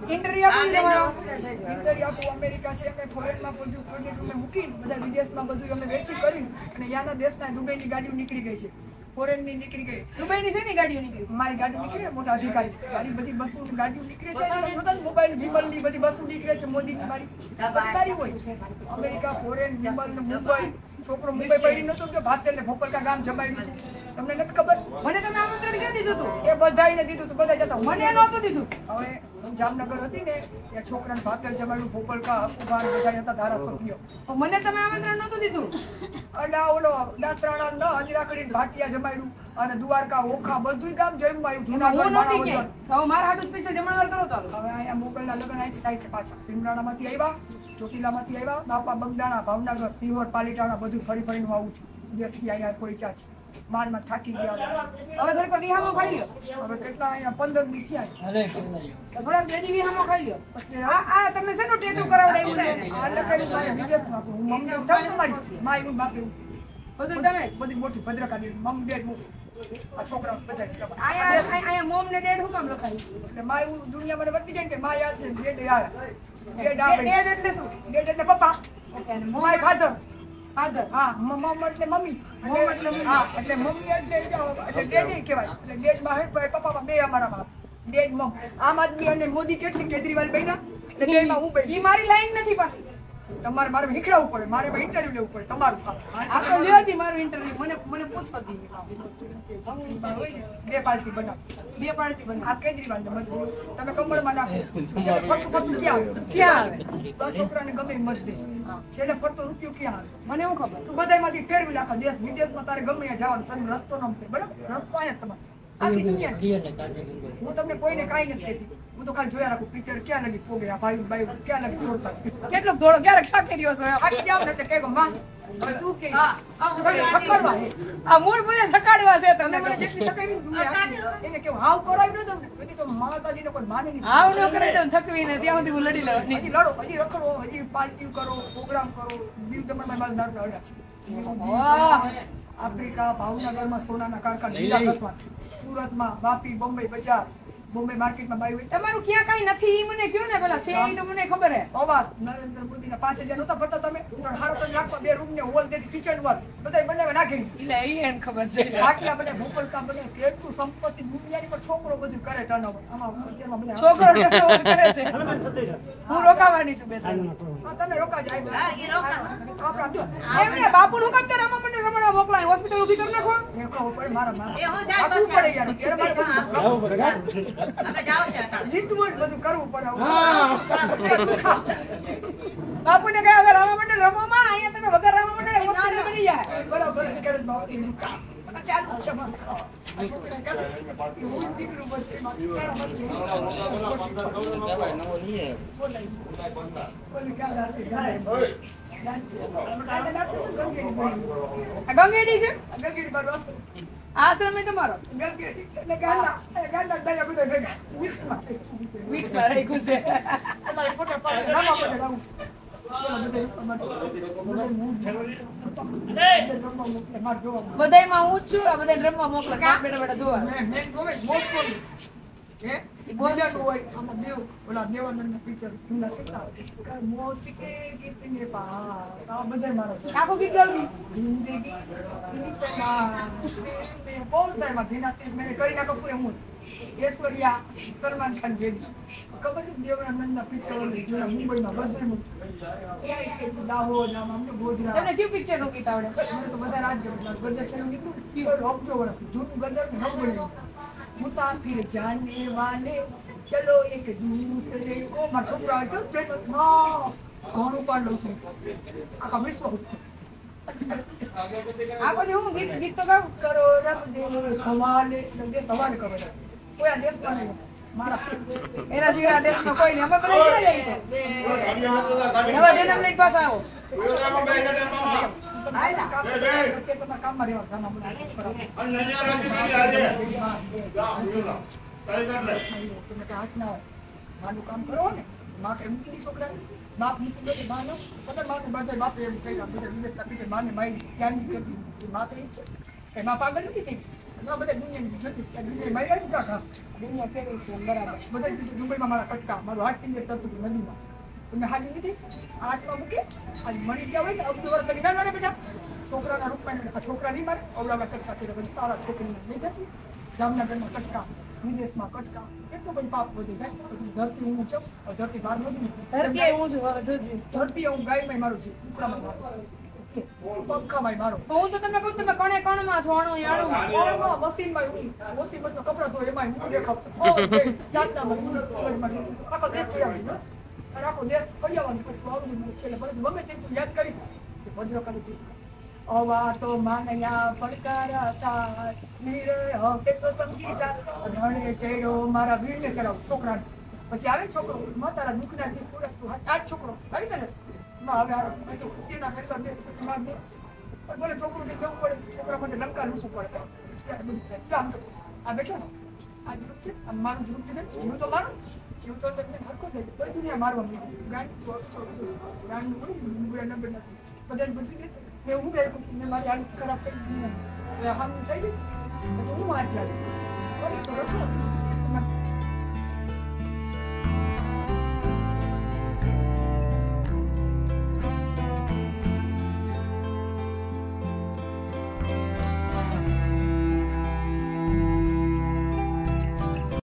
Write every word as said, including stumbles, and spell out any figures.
Interview આપી તમારો interview આપું અમેરિકા છે અમે ફોરેનમાં બધું પ્રોજેક્ટ અમે મૂકીને બધા વિદેશમાં બધું અમે વેચી કરીને અને યાના દેશના દુબઈની ગાડીઓ નીકળી ગઈ છે ફોરેનની નીકળી ગઈ દુબઈની છે ને ગાડીઓ નીકળી મારી ગાડી નીકળે મોટા અધિકારી મારી બધી બસની ગાડીઓ નીકળે છે મોબાઈલ વિમલની બધી બસો નીકળે છે મોદીની મારી ગાડી હોય અમેરિકા ફોરેન વિમલ મુંબઈ છોકરો મુંબઈ પડી નતો કે ભાત એટલે ભોપલકા ગામ જમાડ્યું તમને નથી ખબર મને તમે આમંત્રણ ક્યાં દીધું હતું એ બધાઈને દીધું તું બધા જતા મને નહોતું દીધું હવે જામનગર હતી ને એ છોકરાને ભાતેલ જમાડ્યું ભોપલકા હકુબાર બધા હતા ધારાસભ્યો મને તમે આમંત્રણ નહોતું દીધું અને ઓલો દાંતરાણા ન હજરાખડી ભાટિયા જમાડ્યું અને દ્વારકા ઓખા બધું ગામ જમ્યું આવ્યું જૂનાગઢ નહોતી કે હવે મારા હાટુ સ્પેશિયલ જમણવાર કરો ચાલો હવે અહીંયા મોકલના લગ્ન અહીંથી થાય છે પાછા ભીમરાણામાંથી આવ્યા ચોટીલામાંથી આવ્યા બાપા બંગદાણા ભાવનગર સિહોર પાલીતાણા બધું ફરી ફરીને આવું છું દેશથી અહીંયા પહોંચ્યા છે માનમાં થાકી ગયા હવે થોડીક વિહામો ખાઈ લ્યો હવે કેટલા અહીંયા પંદર મિનિટ થયા થોડાક બેજી વિહામો ખાઈ લ્યો આ આ તમે શેનો ટેટુ કરાવડાવ્યું ને આ લખાયું મારે વિદેશમાં હું મમ્મી થાય તમારી માય હું બાપે બધું તમે બધી મોટી ભદ્રકાની મમ્મી ડેડ મૂકું આ છોકરા બધા આયા આયા મોમ ને ડેડ હું કામ લખાયું એટલે માય હું દુનિયા મને વધતી જાય કે માય યાદ છે ડેડ યાર ડેડ આવે ડેડ એટલે શું ડેડ એટલે પપ્પા ઓકે અને માય ફાધર ફાધર હા મમ્મા એટલે મમ્મી મમ્મી એટલે મમ્મી. હા એટલે મમ્મી એટલે એટલે ડેડી કહેવાય એટલે ડેડ માં હે પપ્પા બે અમારા બાપ ડેડ મમ આમ આદમી અને મોદી કેટલી કેજરીવાલ બન્યા એટલે ડેડ માં હું બની ઈ મારી લાઈન નથી પાછી તમારે મારે હીખડાવવું પડે મારે ઇન્ટરવ્યુ લેવું પડે તમારું આ તો લ્યો હતી મારું ઇન્ટરવ્યુ મને મને પૂછવા દીધી બે પાર્ટી બનાવ બે પાર્ટી બની આ કેજરીવાલ ને મત તમે કમળમાં નાખો છેલ્લે ફરતું ફરતું ક્યાં આવે ક્યાં આવે તો છોકરાને ગમે મત દે છેલ્લે ફરતો રૂપિયો ક્યાં આવે મને એવું ખબર તું બધામાંથી ફેરવી નાખો દેશ વિદેશમાં તારે ગમે ત્યાં જવાનું તને રસ્તો ન મળે બરાબર રસ્તો અહીંયા તમારે આખી દુનિયા હું તમને કોઈને કાંઈ નથી કહેતી હું તો ખાલી જોયા રાખું પિક્ચર ક્યાં લગી પોગે આ ભાઈ ભાઈ ક્યાં લગી દોડતા કેટલો દોડો ક્યારે થાકી રહ્યો છો થાકી જાવ ને એટલે કહેગો માં હવે તું કે થકડવા આ મૂળ મને થકાડવા છે તમે તમને મને જેટલી થકાવી એને કેવું હાવ કરાવી ન દઉં ને બધી તો માતાજીને કોઈ માને નહીં આવ ન કરે તો થકવીને ત્યાં સુધી હું લડી લેવાની હજી લડો હજી રખડો હજી પાર્ટી કરો પ્રોગ્રામ કરો દીવ દમણમાં મારા દારૂ આવ્યા છે આફ્રિકા ભાવનગરમાં સોનાના કારખાના સુરતમાં વાપી બોમ્બે બજાર બોમ્બે માર્કેટમાં બાઈ હોય તમારું ક્યાં કઈ નથી ઈ મને કયો ને પેલા છે ઈ તો મને ખબર હે અવાજ નરેન્દ્ર મોદીના પાંચ હજાર નહોતા પડતા તમે સાડા ત્રણ લાખમાં બે રૂમ ને હોલ દેતી કિચન હોલ બધા બનાવી નાખી એટલે ઈ એને ખબર છે આટલા બધા ભોપલકા બધા કેટલું સંપત્તિ દુનિયાની પર છોકરો બધું કરે ટર્નઓવર આમાં અત્યારમાં બધા છોકરો ટર્નઓવર કરે છે હું રોકાવાની છું બે ત્રણ હા તમે રોકા જાય હા એ રોકા આપણા જો એમને બાપુ નું કામ તો રમવા મને રમવા મોકલાય હોસ્પિટલ ઊભી કરી નાખો એ કહો પડે મારા મારા એ હું જાય બસ પડે યાર કેરે મારે બધું અમે જાવ છે જીતવું જ બધું કરવું પડે બાપુને કહે હવે રમવા મંડળ રમવામાં અહીંયા તમે વગર રમવા મંડળ હોસ્પિટલ બની જાય બરાબર જ કરે બાપુ ચાલુ છે મારું આ છોકરા કહે હું દીકરું બચે ગંગેડી છે ગંગેડી બાર આશ્રમ તમારો ગંગેડી એટલે ગાંડા ગાંડા દયા બધા ભેગા મિક્સ માં રહી ગુસે તમારે ફોટો પાડે નામા પડે લાવું બધાયમાં હું જ છું આ બધા રમવા મોકલો કામ બેઠા બેઠા જોવા મેં મેં ગોવે મોસ્ટ કોલ હે બીજા કોઈ આમાં દેવ ઓલા દેવાનંદ પિક્ચર જૂના કેટલા મોત કે કિતને પા આ બધા મારો આખું ગીત ગાવની જિંદગી કિતના મે બહુ ટાઈમ જીનાતી મેં કરીના કપૂર હું ઐશ્વર્યા સલમાન ખાન બેબી ખબર છે દેવાનંદના પિક્ચર જૂના મુંબઈમાં બધું એ કે દાહોદ નામ અમને ગોધરા તમને કયું પિક્ચર નું ગીત આવડે મને તો બધા રાજ ગમે ગદર છે નીકળું રોકજો વળો જૂનું ગદર ન બને મુસાફિર જાને વાલે ચલો એક દૂસરે કો માર છોકરા આવે તો પ્લેટ માં ઘણું પણ લઉં છું આખા વિશ્વ આ પછી હું ગીત ગીત તો ગાઉં કરો રબ દે હવાલે દેશ હવાલે કરો કોઈ આ દેશ માં નહીં મારા એના સિવાય આ દેશમાં કોઈ નહીં અમે બધા ક્યાં જઈએ નવા જન્મ લઈને પાછા આવો આયલા કામ કે તમારા કામમાં રહેવા કામ આપણે અને નજર રાખી આજે તારી કર લે તમે કે હાથ ના માનું કામ કરો ને માં કે મૂકી છોકરા બાપ મૂકી દે બાનો બધા બાપ બધા બાપ એમ કહી બધા વિદેશ તપી કે માને માઈ ધ્યાન કરી માતે છે કે માં પાગલ નથી થઈ ના બધા દુનિયાની જોતી કે દુનિયા મારી આવી કાકા દુનિયા કેવી છે બરાબર બધા કીધું દુબઈમાં મારા કટકા મારું હાથ ટીંગે તરતું હતું નદીમાં તમે હાજી નથી હાથમાં મૂકી આજ મળી ગયા હોય ને અબજો વાર કરી ના લડે બેટા છોકરાના રૂપમાં આ છોકરા નહીં મારે અવડાવડા કટકા કર્યા પછી તારા છોકરીને લઈ જતી જામનગરમાં કટકા વિદેશમાં કટકા એટલું બધું પાપ વધી જાય પછી ધરતી હું છું ધરતી બહાર નથી ધરતી હું છું હવે જોજો ધરતી હું ગાયમાં મારું છું કૂતરામાં મારું પંખામાં મારો હું તો તમને કહું તમે કણે કણમાં છો અણુ યાળું ઓળમાં મશીનમાં હું મશીનમાં કપડાં ધોય એમાં હું દેખાવતો ઓ જાતના મને આખો દેશ જોઈ આવી અને આખો દેશ કરી આવવાનું પછી આવડું છેલ્લે બધું ગમે તે તું યાદ કરી ભદ્ર કરી અવા તો માનયા પડકારતા વીર હવે તો સમજી જા રણે ચેડો મારા વીરને ચલાવ છોકરાને પછી આવે છોકરો માતારા દુઃખના થી પૂરા તું આ છોકરો કરી દે ના હવે આ તેના મેટર દે માં દે બોલે છોકરો ને કેવું પડે છોકરા માટે લંકા લૂકવું પડે ત્યારે બધું થાય આમ તો આ બેઠો ને આ જીવ છે આ મારું જીવ છે જીવ તો મારું જીવ તો તમને હરકો દે કોઈ દુનિયા મારવા માંડી ગાંડી તો છોકરો ગાંડી બોલું ગુગડા નંબર નથી બધાને બધું દે મેં હું ગઈ મેં મારી હાલત ખરાબ કરી દીધી હવે હામ થઈ ગઈ પછી હું વાત ચાલી તો રસો